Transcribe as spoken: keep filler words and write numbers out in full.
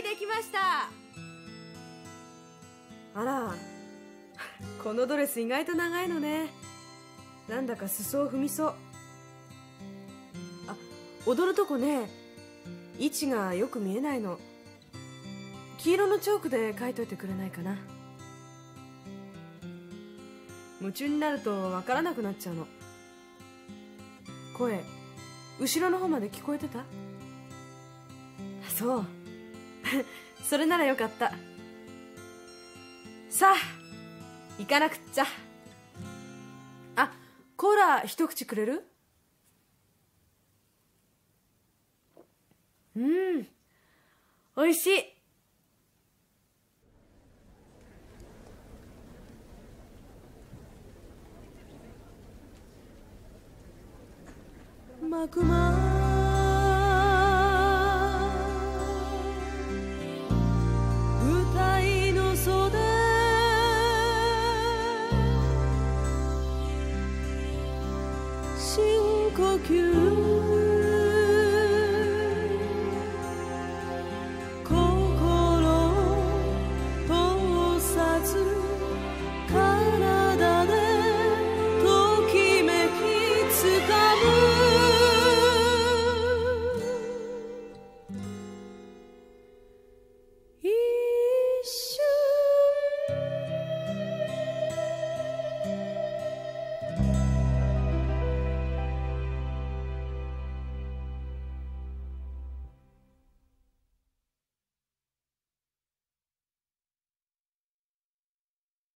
できました。あら、このドレス意外と長いのね。なんだか裾を踏みそう。あ、踊るとこね、位置がよく見えないの。黄色のチョークで書いといてくれないかな。夢中になるとわからなくなっちゃうの。声、後ろの方まで聞こえてた？そう。それならよかった。さあ、行かなくっちゃ。あ、コーラ一口くれる？うん、おいしい。幕間歌いの袖深呼吸